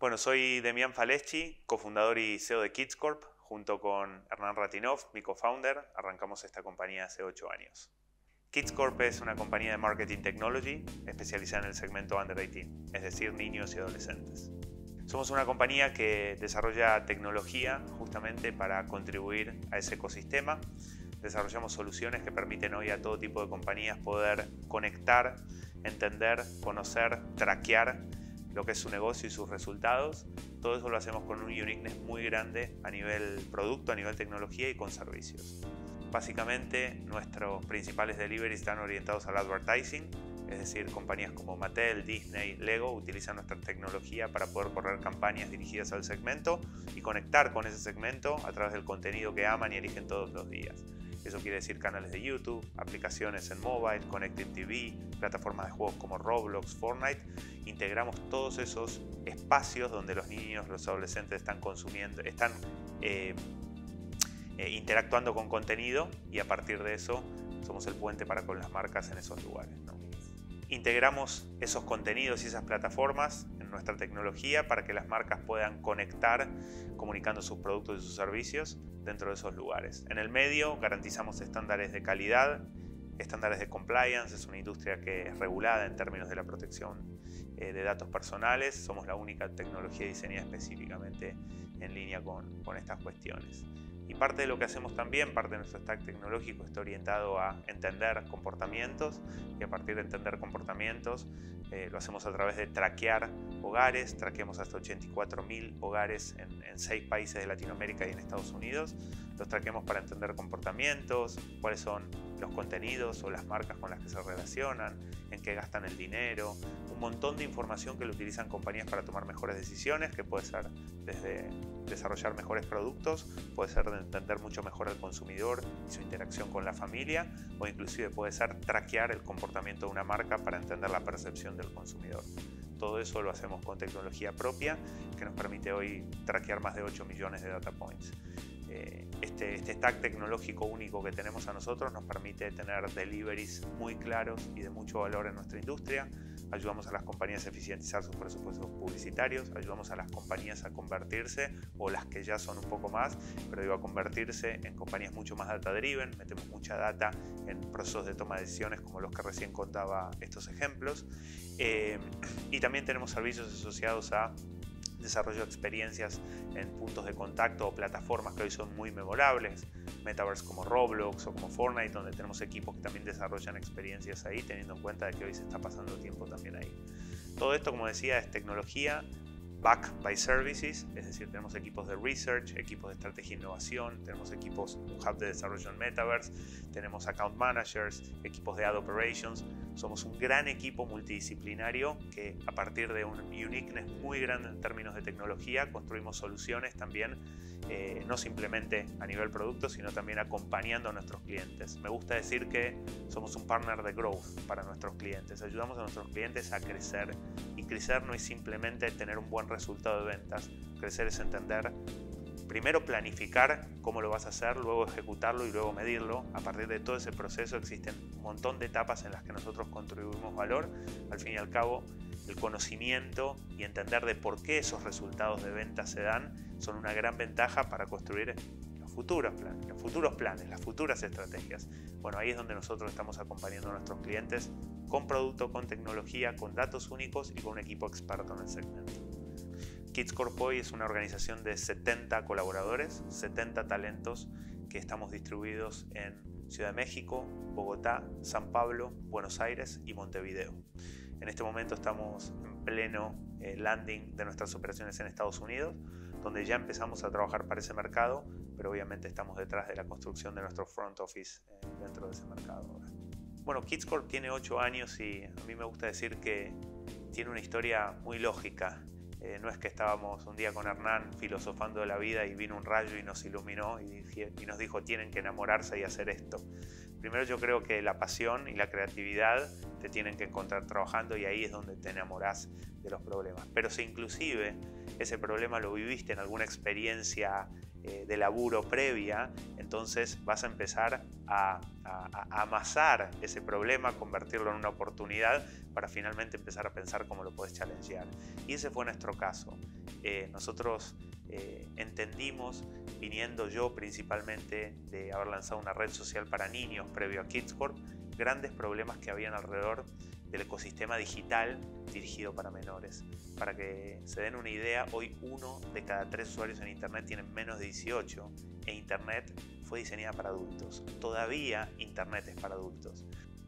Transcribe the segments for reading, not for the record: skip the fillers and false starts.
Bueno, soy Demián Faleschi, cofundador y CEO de Kids Corp. Junto con Hernán Ratinov, mi cofounder, arrancamos esta compañía hace 8 años. Kids Corp es una compañía de marketing technology especializada en el segmento under 18, es decir, niños y adolescentes. Somos una compañía que desarrolla tecnología justamente para contribuir a ese ecosistema. Desarrollamos soluciones que permiten hoy a todo tipo de compañías poder conectar, entender, conocer, traquear lo que es su negocio y sus resultados. Todo eso lo hacemos con un uniqueness muy grande a nivel producto, a nivel tecnología y con servicios. Básicamente nuestros principales deliveries están orientados al advertising, es decir, compañías como Mattel, Disney, Lego utilizan nuestra tecnología para poder correr campañas dirigidas al segmento y conectar con ese segmento a través del contenido que aman y eligen todos los días. Eso quiere decir canales de YouTube, aplicaciones en mobile, Connected TV, plataformas de juegos como Roblox, Fortnite. Integramos todos esos espacios donde los niños, los adolescentes están consumiendo, están interactuando con contenido, y a partir de eso somos el puente para con las marcas en esos lugares, ¿no? Integramos esos contenidos y esas plataformas en nuestra tecnología para que las marcas puedan conectar comunicando sus productos y sus servicios dentro de esos lugares. En el medio garantizamos estándares de calidad, estándares de compliance. Es una industria que es regulada en términos de la protección de datos personales. Somos la única tecnología diseñada específicamente en línea con estas cuestiones. Y parte de lo que hacemos también, parte de nuestro stack tecnológico está orientado a entender comportamientos, y a partir de entender comportamientos lo hacemos a través de traquear hogares. Traqueamos hasta 84.000 hogares en 6 países de Latinoamérica y en Estados Unidos. Los traqueamos para entender comportamientos, cuáles son los contenidos o las marcas con las que se relacionan, en qué gastan el dinero, un montón de información que lo utilizan compañías para tomar mejores decisiones, que puede ser desde desarrollar mejores productos, puede ser de entender mucho mejor al consumidor y su interacción con la familia, o inclusive puede ser traquear el comportamiento de una marca para entender la percepción del consumidor. Todo eso lo hacemos con tecnología propia que nos permite hoy traquear más de 8 millones de data points. Este stack tecnológico único que tenemos a nosotros nos permite tener deliveries muy claros y de mucho valor en nuestra industria. Ayudamos a las compañías a eficientizar sus presupuestos publicitarios, ayudamos a las compañías a convertirse, o las que ya son un poco más, pero digo a convertirse en compañías mucho más data driven. Metemos mucha data en procesos de toma de decisiones como los que recién contaba estos ejemplos. Y también tenemos servicios asociados a desarrollo de experiencias en puntos de contacto o plataformas que hoy son muy memorables, metaverse como Roblox o como Fortnite, donde tenemos equipos que también desarrollan experiencias ahí, teniendo en cuenta de que hoy se está pasando tiempo también ahí. Todo esto, como decía, es tecnología backed by services, es decir, tenemos equipos de research, equipos de estrategia e innovación, tenemos equipos, un hub de desarrollo en metaverse, tenemos account managers, equipos de ad operations. Somos un gran equipo multidisciplinario que, a partir de un uniqueness muy grande en términos de tecnología, construimos soluciones también, no simplemente a nivel producto, sino también acompañando a nuestros clientes. Me gusta decir que somos un partner de growth para nuestros clientes. Ayudamos a nuestros clientes a crecer, y crecer no es simplemente tener un buen resultado de ventas. Crecer es entender, primero planificar cómo lo vas a hacer, luego ejecutarlo y luego medirlo. A partir de todo ese proceso existen un montón de etapas en las que nosotros contribuimos valor. Al fin y al cabo, el conocimiento y entender de por qué esos resultados de venta se dan son una gran ventaja para construir los futuros planes, las futuras estrategias. Bueno, ahí es donde nosotros estamos acompañando a nuestros clientes con producto, con tecnología, con datos únicos y con un equipo experto en el segmento. Kids Corp hoy es una organización de 70 colaboradores, 70 talentos que estamos distribuidos en Ciudad de México, Bogotá, San Pablo, Buenos Aires y Montevideo. En este momento estamos en pleno landing de nuestras operaciones en Estados Unidos, donde ya empezamos a trabajar para ese mercado, pero obviamente estamos detrás de la construcción de nuestro front office dentro de ese mercado ahora. Bueno, Kids Corp tiene 8 años y a mí me gusta decir que tiene una historia muy lógica. No es que estábamos un día con Hernán filosofando de la vida y vino un rayo y nos iluminó y nos dijo tienen que enamorarse y hacer esto. Primero yo creo que la pasión y la creatividad te tienen que encontrar trabajando y ahí es donde te enamorás de los problemas. Pero si inclusive ese problema lo viviste en alguna experiencia de laburo previa, entonces vas a empezar a amasar ese problema, convertirlo en una oportunidad para finalmente empezar a pensar cómo lo puedes challengear. Y ese fue nuestro caso. Nosotros entendimos, viniendo yo principalmente de haber lanzado una red social para niños previo a KidsCorp, grandes problemas que habían alrededor del ecosistema digital dirigido para menores. Para que se den una idea, hoy 1 de cada 3 usuarios en Internet tienen menos de 18 e Internet fue diseñada para adultos. Todavía Internet es para adultos.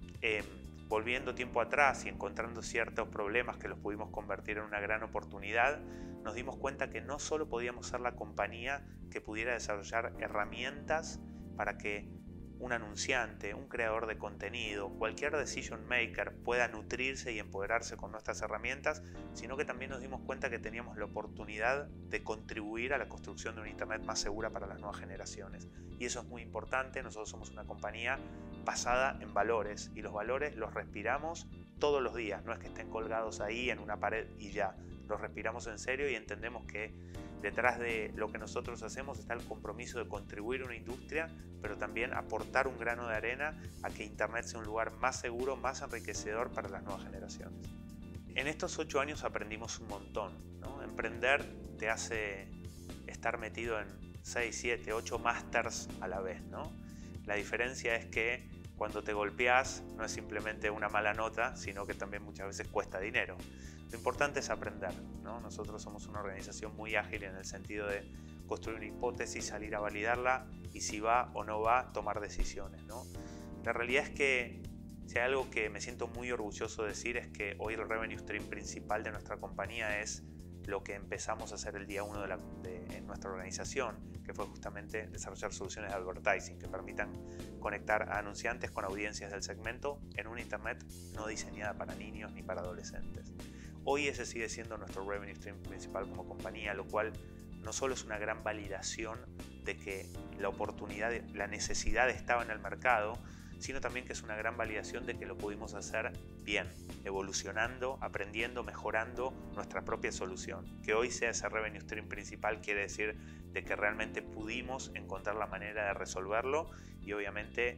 Volviendo tiempo atrás y encontrando ciertos problemas que los pudimos convertir en una gran oportunidad, nos dimos cuenta que no solo podíamos ser la compañía que pudiera desarrollar herramientas para que un anunciante, un creador de contenido, cualquier decision maker pueda nutrirse y empoderarse con nuestras herramientas, sino que también nos dimos cuenta que teníamos la oportunidad de contribuir a la construcción de una Internet más segura para las nuevas generaciones. Y eso es muy importante. Nosotros somos una compañía basada en valores y los valores los respiramos todos los días. No es que estén colgados ahí en una pared y ya. Los respiramos en serio y entendemos que detrás de lo que nosotros hacemos está el compromiso de contribuir a una industria, pero también aportar un grano de arena a que Internet sea un lugar más seguro, más enriquecedor para las nuevas generaciones. En estos 8 años aprendimos un montón, ¿no? Emprender te hace estar metido en 6, 7, 8 másters a la vez, ¿no? La diferencia es que cuando te golpeas no es simplemente una mala nota, sino que también muchas veces cuesta dinero. Lo importante es aprender, ¿no? Nosotros somos una organización muy ágil en el sentido de construir una hipótesis, salir a validarla y si va o no va, tomar decisiones, ¿no? La realidad es que si hay algo que me siento muy orgulloso de decir es que hoy el revenue stream principal de nuestra compañía es lo que empezamos a hacer el día 1 en nuestra organización, que fue justamente desarrollar soluciones de advertising que permitan conectar a anunciantes con audiencias del segmento en una Internet no diseñada para niños ni para adolescentes. Hoy ese sigue siendo nuestro revenue stream principal como compañía, lo cual no solo es una gran validación de que la oportunidad, la necesidad estaba en el mercado, sino también que es una gran validación de que lo pudimos hacer bien, evolucionando, aprendiendo, mejorando nuestra propia solución. Que hoy sea ese revenue stream principal quiere decir de que realmente pudimos encontrar la manera de resolverlo y obviamente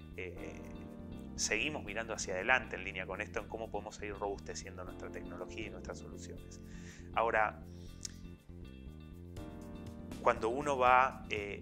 seguimos mirando hacia adelante en línea con esto en cómo podemos seguir robusteciendo nuestra tecnología y nuestras soluciones. Ahora, cuando uno va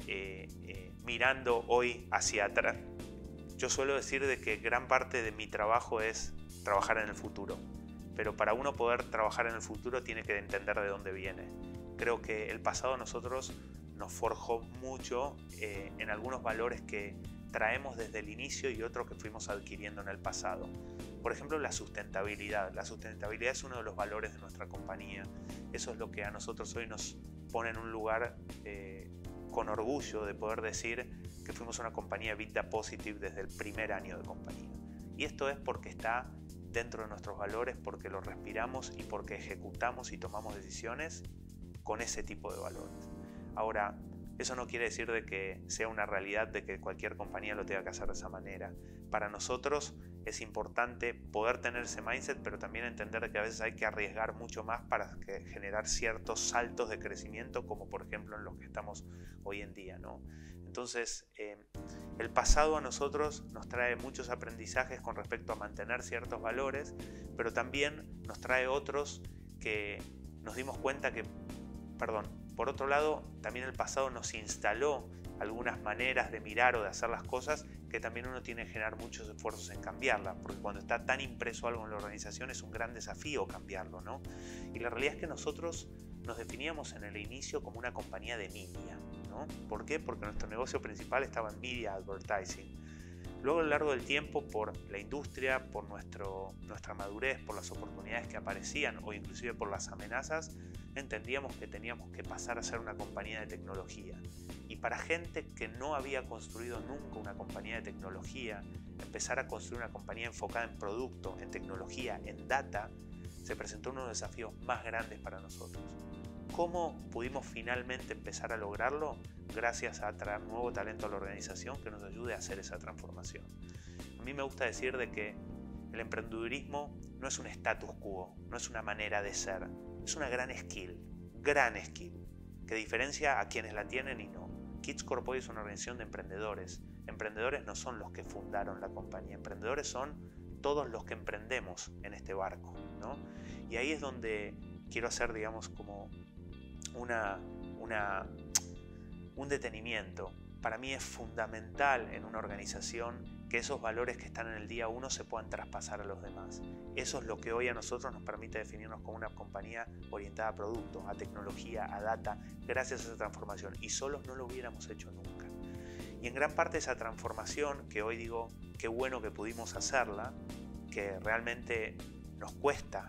mirando hoy hacia atrás, yo suelo decir de que gran parte de mi trabajo es trabajar en el futuro, pero para uno poder trabajar en el futuro tiene que entender de dónde viene. Creo que el pasado a nosotros nos forjó mucho en algunos valores que traemos desde el inicio y otros que fuimos adquiriendo en el pasado. Por ejemplo, la sustentabilidad. La sustentabilidad es uno de los valores de nuestra compañía. Eso es lo que a nosotros hoy nos pone en un lugar con orgullo de poder decir que fuimos una compañía EBITDA positive desde el primer año de compañía. Y esto es porque está dentro de nuestros valores, porque lo respiramos y porque ejecutamos y tomamos decisiones con ese tipo de valores. Ahora, eso no quiere decir de que sea una realidad de que cualquier compañía lo tenga que hacer de esa manera. Para nosotros es importante poder tener ese mindset, pero también entender que a veces hay que arriesgar mucho más para generar ciertos saltos de crecimiento, como por ejemplo en los que estamos hoy en día, ¿no? Entonces, el pasado a nosotros nos trae muchos aprendizajes con respecto a mantener ciertos valores, pero también nos trae otros que nos dimos cuenta que, por otro lado, también el pasado nos instaló algunas maneras de mirar o de hacer las cosas que también uno tiene que generar muchos esfuerzos en cambiarlas, porque cuando está tan impreso algo en la organización es un gran desafío cambiarlo, ¿no? Y la realidad es que nosotros nos definíamos en el inicio como una compañía de media, ¿no? ¿Por qué? Porque nuestro negocio principal estaba en media advertising. Luego a lo largo del tiempo, por la industria, por nuestra madurez, por las oportunidades que aparecían o inclusive por las amenazas, entendíamos que teníamos que pasar a ser una compañía de tecnología. Y para gente que no había construido nunca una compañía de tecnología, empezar a construir una compañía enfocada en producto, en tecnología, en data, se presentó uno de los desafíos más grandes para nosotros. ¿Cómo pudimos finalmente empezar a lograrlo? Gracias a traer nuevo talento a la organización que nos ayude a hacer esa transformación. mí me gusta decir de que el emprendedurismo no es un status quo, no es una manera de ser, es una gran skill, que diferencia a quienes la tienen y no. Kids Corp es una organización de emprendedores. Emprendedores no son los que fundaron la compañía, emprendedores son todos los que emprendemos en este barco, ¿no? Y ahí es donde quiero hacer, digamos, como un detenimiento. Para mí es fundamental en una organización que esos valores que están en el día 1 se puedan traspasar a los demás. Eso es lo que hoy a nosotros nos permite definirnos como una compañía orientada a productos, a tecnología, a data, gracias a esa transformación. Y solos no lo hubiéramos hecho nunca. Y en gran parte esa transformación, que hoy digo, qué bueno que pudimos hacerla, que realmente nos cuesta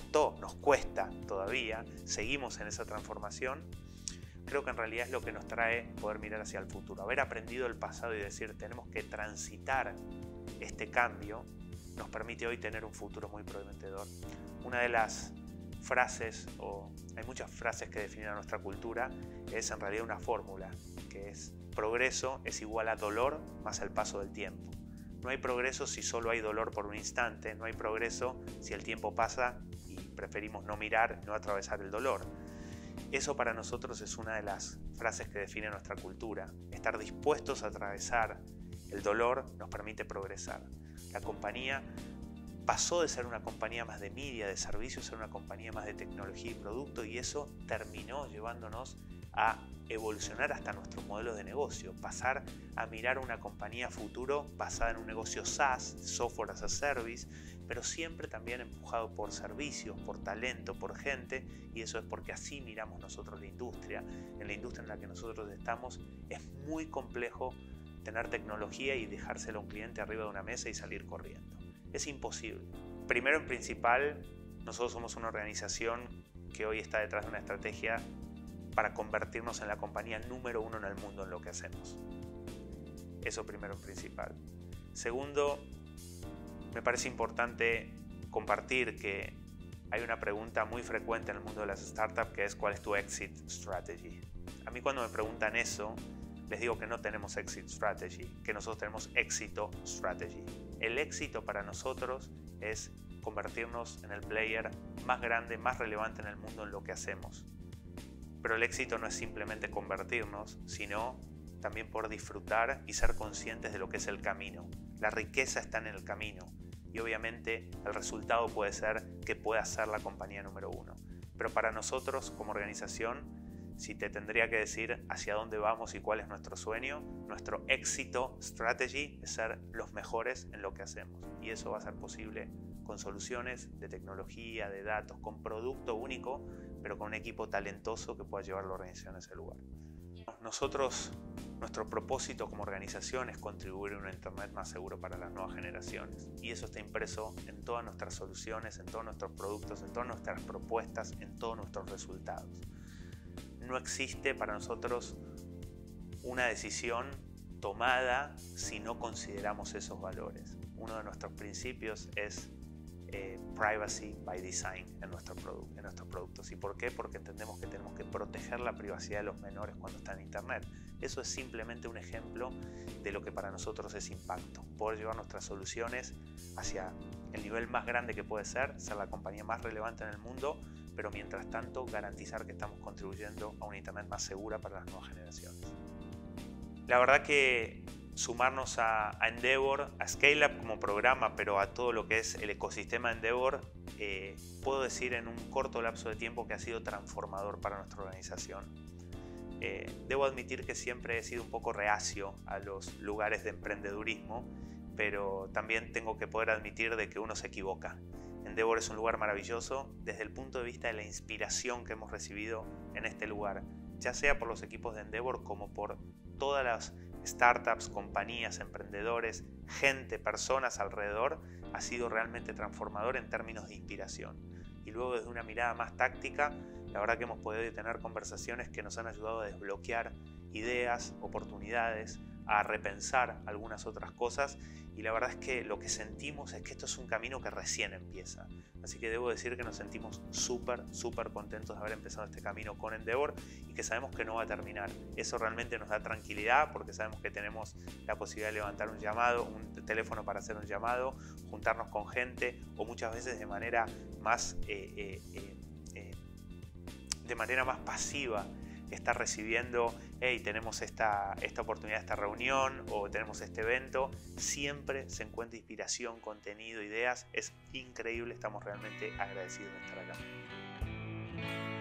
todavía, seguimos en esa transformación, creo que en realidad es lo que nos trae poder mirar hacia el futuro. Haber aprendido el pasado y decir tenemos que transitar este cambio nos permite hoy tener un futuro muy prometedor. Una de las frases, o hay muchas frases que definen a nuestra cultura, es en realidad una fórmula, que es progreso es igual a dolor más el paso del tiempo. No hay progreso si solo hay dolor por un instante, no hay progreso si el tiempo pasa y preferimos no mirar, no atravesar el dolor. Eso para nosotros es una de las frases que define nuestra cultura. Estar dispuestos a atravesar el dolor nos permite progresar. La compañía pasó de ser una compañía más de media, de servicios, a ser una compañía más de tecnología y producto, y eso terminó llevándonos a evolucionar hasta nuestros modelos de negocio, pasar a mirar una compañía futuro basada en un negocio SaaS, Software as a Service, pero siempre también empujado por servicios, por talento, por gente, y eso es porque así miramos nosotros la industria. En la industria en la que nosotros estamos es muy complejo tener tecnología y dejárselo a un cliente arriba de una mesa y salir corriendo. Es imposible. Primero en principal, nosotros somos una organización que hoy está detrás de una estrategia para convertirnos en la compañía número 1 en el mundo en lo que hacemos. Eso primero en principal. Segundo, me parece importante compartir que hay una pregunta muy frecuente en el mundo de las startups, que es ¿cuál es tu exit strategy? A mí cuando me preguntan eso, les digo que no tenemos exit strategy, que nosotros tenemos éxito strategy. El éxito para nosotros es convertirnos en el player más grande, más relevante en el mundo en lo que hacemos. Pero el éxito no es simplemente convertirnos, sino también poder disfrutar y ser conscientes de lo que es el camino. La riqueza está en el camino y obviamente el resultado puede ser que pueda ser la compañía número 1. Pero para nosotros como organización, si te tendría que decir hacia dónde vamos y cuál es nuestro sueño, nuestro éxito strategy es ser los mejores en lo que hacemos. Y eso va a ser posible con soluciones de tecnología, de datos, con producto único, pero con un equipo talentoso que pueda llevar la organización a ese lugar. Nosotros, nuestro propósito como organización es contribuir a un Internet más seguro para las nuevas generaciones. Y eso está impreso en todas nuestras soluciones, en todos nuestros productos, en todas nuestras propuestas, en todos nuestros resultados. No existe para nosotros una decisión tomada si no consideramos esos valores. Uno de nuestros principios es privacy by design en nuestros productos. ¿Y por qué? Porque entendemos que tenemos que proteger la privacidad de los menores cuando están en Internet. Eso es simplemente un ejemplo de lo que para nosotros es impacto. Poder llevar nuestras soluciones hacia el nivel más grande que puede ser la compañía más relevante en el mundo, pero mientras tanto garantizar que estamos contribuyendo a una Internet más segura para las nuevas generaciones. La verdad que sumarnos a Endeavor, a ScaleUp como programa, pero a todo lo que es el ecosistema Endeavor, puedo decir en un corto lapso de tiempo que ha sido transformador para nuestra organización. Debo admitir que siempre he sido un poco reacio a los lugares de emprendedurismo, pero también tengo que poder admitir de que uno se equivoca. Endeavor es un lugar maravilloso desde el punto de vista de la inspiración que hemos recibido en este lugar, ya sea por los equipos de Endeavor como por todas las startups, compañías, emprendedores, gente, personas alrededor. Ha sido realmente transformador en términos de inspiración. Y luego desde una mirada más táctica, la verdad que hemos podido tener conversaciones que nos han ayudado a desbloquear ideas, oportunidades, a repensar algunas otras cosas, y la verdad es que lo que sentimos es que esto es un camino que recién empieza. Así que debo decir que nos sentimos súper contentos de haber empezado este camino con Endeavor y que sabemos que no va a terminar. Eso realmente nos da tranquilidad porque sabemos que tenemos la posibilidad de levantar un llamado, un teléfono para hacer un llamado, juntarnos con gente o muchas veces de manera más pasiva, estar recibiendo, hey, tenemos esta oportunidad, esta reunión o tenemos este evento. Siempre se encuentra inspiración, contenido, ideas. Es increíble, estamos realmente agradecidos de estar acá.